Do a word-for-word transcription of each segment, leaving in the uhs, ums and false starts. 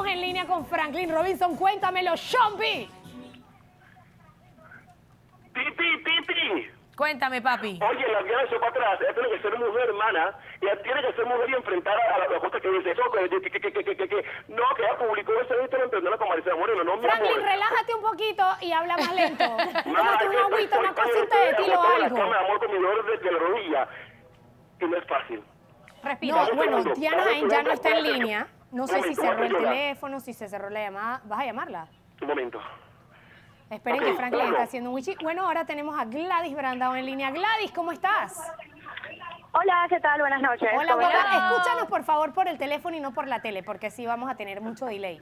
en línea con Franklin Robinson. Cuéntamelo, Chompi. Titi, Titi. Cuéntame, papi. Oye, la Diana echó para atrás. Ella tiene que ser mujer, hermana. Ella tiene que ser mujer y enfrentar a la, la cosa que dice eso. Que, que, que, que, que, que, que, no, que ella publicó eso en Instagram entendiendo con Maricela Moreno. No, mi Franklin, amor. relájate un poquito y habla más lento. Nada, Tómate es un que agüita, estoy- una estoy- cosita estoy de tilo o agotado en la algo. cama, amor, con mi dolor de, de la rodilla. Y no es fácil. Respira. Dame un Bueno, segundo. Diana Dame un ya no segundo. está en Espérate. línea. No Un sé si momento, cerró el voy a llorar. teléfono, si se cerró la llamada. ¿Vas a llamarla? Un momento. Esperen Ok, que Franklin uno. está haciendo un wichi. Bueno, ahora tenemos a Gladys Brandao en línea. Gladys, ¿cómo estás? Hola, ¿qué tal? Buenas noches. Hola, ¿Cómo guapa. están? Escúchanos, por favor, por el teléfono y no por la tele, porque sí vamos a tener mucho delay.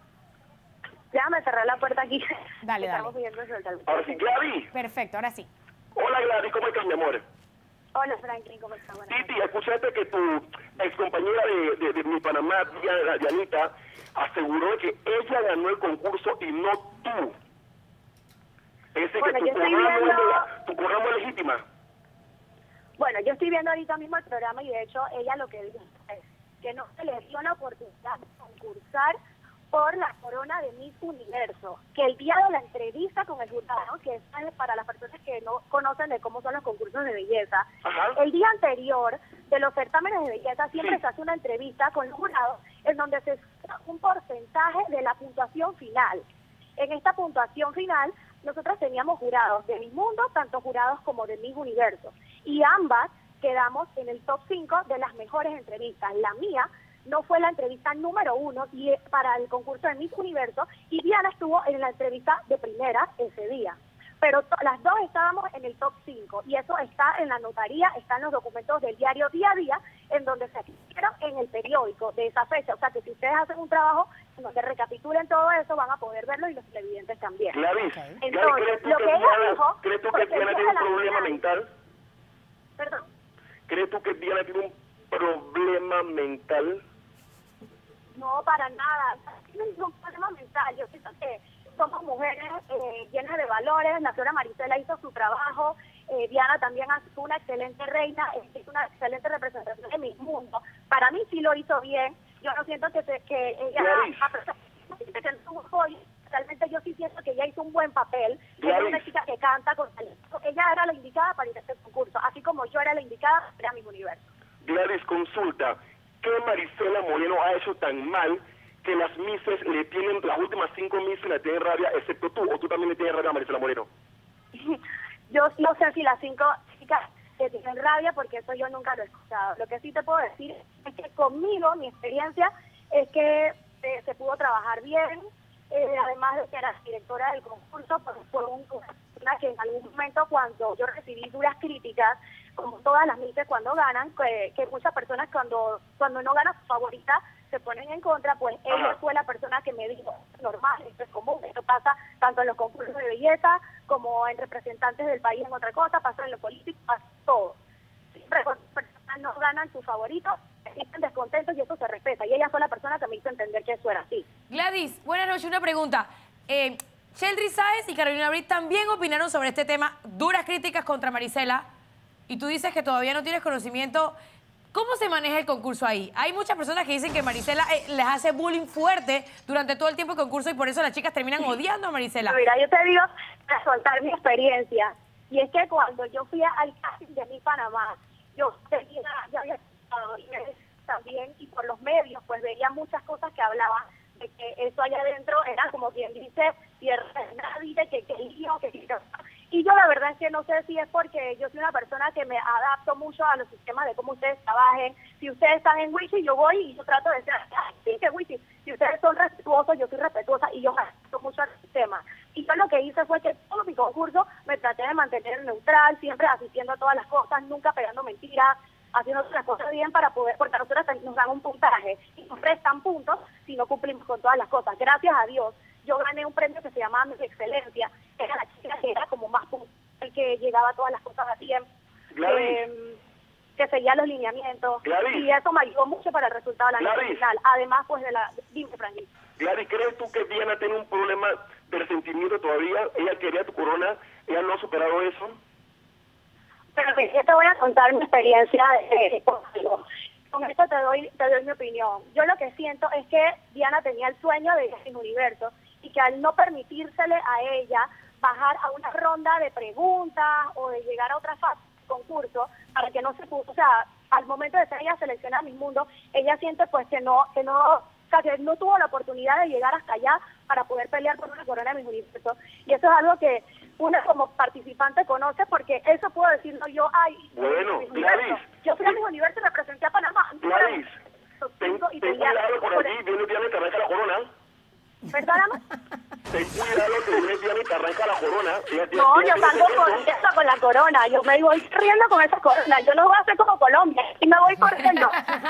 Ya me cerré la puerta aquí. Dale, Estamos dale. viendo eso del tal- Ahora sí, Gladys. Perfecto, ahora sí. Hola, Gladys, ¿cómo estás, mi amor? Hola, Franklin, ¿cómo estás? Buenas Titi, noches. escuchaste que tu ex compañera de, de, de mi Panamá, Diana, Dianita, aseguró que ella ganó el concurso y no tú. Es decir, Bueno, que yo tu estoy programa, viendo- es lega- tu programa es legítima. Bueno, yo estoy viendo ahorita mismo el programa y de hecho ella lo que dice es que no se le dio la oportunidad de concursar por la corona de Miss Universo, que el día de la entrevista con el jurado, que es para las personas que no conocen de cómo son los concursos de belleza, Ajá. el día anterior de los certámenes de belleza siempre Sí. se hace una entrevista con el jurado en donde se saca un porcentaje de la puntuación final. En esta puntuación final, nosotros teníamos jurados de Miss Mundo, tanto jurados como de Miss Universo, y ambas quedamos en el top cinco de las mejores entrevistas. La mía no fue la entrevista número uno y para el concurso de Miss Universo, y Diana estuvo en la entrevista de primera ese día. Pero to- las dos estábamos en el top cinco, y eso está en la notaría, está en los documentos del diario Día a Día, en donde se escribieron en el periódico de esa fecha. O sea que si ustedes hacen un trabajo en donde recapitulen todo eso, van a poder verlo y los televidentes también. Gladys, Ok. Gladys, Entonces, ¿crees tú lo que, que ella Diana, dijo, ¿crees tú que porque Diana ella tiene un la problema final- mental? Perdón. ¿Crees tú que Diana tiene un problema mental? No, para nada. No es un problema mental. Yo siento que somos mujeres eh, llenas de valores. La señora Maricela hizo su trabajo. Eh, Diana también fue una excelente reina. Es una excelente representación de mi mundo. Para mí sí lo hizo bien. Yo no siento que, se, que ella... Gladys. a pesar de que se tuvo un pollo, realmente yo sí siento que ella hizo un buen papel. Ella es Gladys. una chica que canta con talento. Ella era la indicada para ir a este concurso, así como yo era la indicada para mi universo. Gladys, consulta. ¿Qué Maricela Moreno ha hecho tan mal que las mises le tienen, las últimas cinco mises le tienen rabia, excepto tú, o tú también le tienes rabia a Maricela Moreno? Yo no sé si las cinco chicas te tienen rabia, porque eso yo nunca lo he escuchado. Lo que sí te puedo decir es que conmigo, mi experiencia es que eh, se pudo trabajar bien, eh, además de que era directora del concurso, pues fue un- una persona que en algún momento, cuando yo recibí duras críticas, como todas las mises cuando ganan, que, que muchas personas cuando cuando no gana su favorita se ponen en contra, pues ella Ajá. fue la persona que me dijo, normal, esto es común, esto pasa tanto en los concursos de belleza como en representantes del país en otra cosa, pasa en lo político, pasa todo. Siempre cuando las personas no ganan su favorito, están descontentos y eso se respeta. Y ella fue la persona que me hizo entender que eso era así. Gladys, buenas noches. Una pregunta. Eh, Sheldry Sáez y Carolina Abril también opinaron sobre este tema. Duras críticas contra Maricela. Y tú dices que todavía no tienes conocimiento. ¿Cómo se maneja el concurso ahí? Hay muchas personas que dicen que Maricela eh, les hace bullying fuerte durante todo el tiempo del concurso y por eso las chicas terminan odiando a Maricela. Mira, yo te digo, para contar mi experiencia, y es que cuando yo fui al casting de mi Panamá, yo tenía, ya había estado y también, y por los medios, pues veía muchas cosas que hablaban de que eso allá adentro era como quien dice, tierra de nadie, que que lío, que que- y yo la verdad es que no sé si es porque yo soy una persona que me adapto mucho a los sistemas de cómo ustedes trabajen. Si ustedes están en Wichi, yo voy y yo trato de ser, "Ay, sí, que Wichi". Si ustedes son respetuosos, yo soy respetuosa y yo me adapto mucho al sistema. Y yo lo que hice fue que todo mi concurso me traté de mantener neutral, siempre asistiendo a todas las cosas, nunca pegando mentiras, haciendo las cosas bien para poder, porque a nosotros nos dan un puntaje y nos prestan puntos si no cumplimos con todas las cosas. Gracias a Dios, yo gané un premio que se llamaba Miss Excelencia, que era la chica que era como más puntual, que llegaba a todas las cosas a tiempo, Gladys. que, que seguía los lineamientos, Gladys. y eso me ayudó mucho para el resultado de la noche Gladys. final. Además, pues de la... Dime, Franklin. Gladys, ¿crees tú que Diana tiene un problema de resentimiento todavía? Ella quería tu corona, ella no ha superado eso. Pero mira, yo te voy a contar mi experiencia de, de conmigo. con esto te doy, te doy mi opinión. Yo lo que siento es que Diana tenía el sueño de ir sin universo y que al no permitírsele a ella bajar a una ronda de preguntas o de llegar a otra fase del concurso, para que no se puso, o sea, al momento de ser ella seleccionada a Miss Mundo, ella siente pues que no, que no, o sea, que no tuvo la oportunidad de llegar hasta allá para poder pelear por una corona de Miss Universo. Y eso es algo que uno como participante conoce, porque eso puedo decirlo yo, ay, Bueno, Miss Universo. Gladys. Yo fui a Miss Universo y representé a Panamá. Gladys, ten, Y ten tenía- cuidado por allí, viene Diana y te arranca la corona. ¿Perdóname? Ten cuidado que viene Diana y te arranca la corona. Ella tiene- No, ella yo tiene salgo secreto. corriendo con la corona. Yo me voy riendo con esa corona. Yo no voy a hacer como Colombia y me voy corriendo.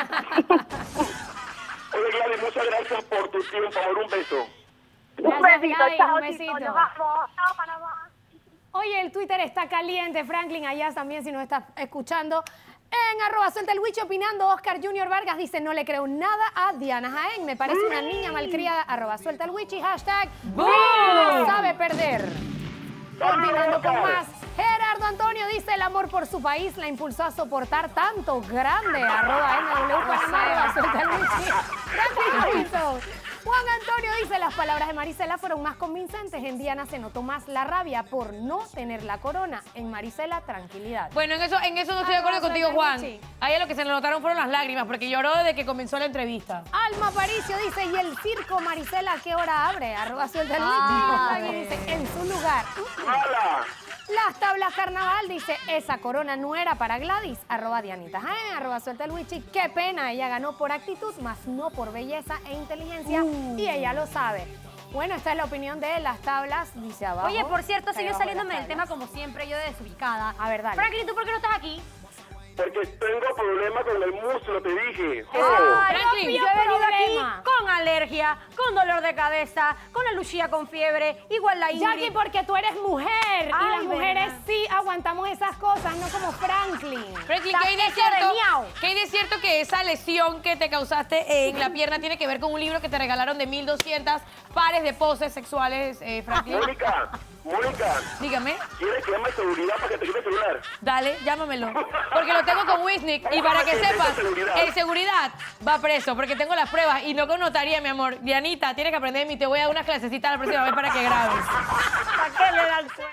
Oye, Gladys, muchas gracias por tu tiempo. Amor, un beso. Un Gracias, besito, Gladys, chao, un chicos. besito. Nos vamos. Chao, Panamá. Oye, el Twitter está caliente, Franklin, allá también si nos estás escuchando. En arroba suelta el Wichi opinando, Oscar Junior Vargas dice, no le creo nada a Diana Jaén, me parece una niña malcriada, arroba suelta el Wichi, hashtag, no sabe perder. Continuando con más, Gerardo Antonio dice, el amor por su país la impulsó a soportar tanto grande, arroba N W Panamá, arroba suelta el Wichi. Franklin Robinson. Juan Antonio dice, las palabras de Marisela fueron más convincentes. En Diana se notó más la rabia por no tener la corona. En Marisela, tranquilidad. Bueno, en eso, en eso no estoy de acuerdo contigo, Juan. A ella lo que se le notaron fueron las lágrimas, porque lloró desde que comenzó la entrevista. Alma Paricio dice, ¿y el circo Marisela a qué hora abre? Arroba suelta el Ay. Wichi. Dice, en su lugar. ¡Hala! Las tablas carnaval dice, esa corona no era para Gladys, arroba Dianita Jaén, arroba suelta el Wichi. Qué pena, ella ganó por actitud, más no por belleza e inteligencia, y ella lo sabe. Bueno, esta es la opinión de las tablas, dice abajo. Oye, por cierto, sigue Abajo saliéndome las del tema tablas. como siempre, yo de desubicada. A ver, dale. Franklin, ¿tú por qué no estás aquí? Porque tengo problemas con el muslo, te dije. Ay, Franklin, papi, yo yo he venido problema. aquí con alergia, con dolor de cabeza, con la Lucía con fiebre, igual la Ingrid. Jackie, porque tú eres mujer, y Ay, las mujeres verdad. sí aguantamos esas cosas, no como Franklin. Franklin, La ¿qué hay de fecha de cierto? miau. ¿Qué hay de cierto que esa lesión que te causaste en la pierna tiene que ver con un libro que te regalaron de mil doscientas pares de poses sexuales, eh, Franklin? Mónica, Mónica, Dígame. ¿quieres que llame a seguridad para que te quite el celular? Dale, llámamelo. Porque lo tengo con Wisnik. Y para que sepas, el seguridad va preso porque tengo las pruebas y no con notaría, mi amor. Dianita, tienes que aprender de mí. Te voy a dar unas clasecitas la próxima vez para que grabes. ¿Para qué le dan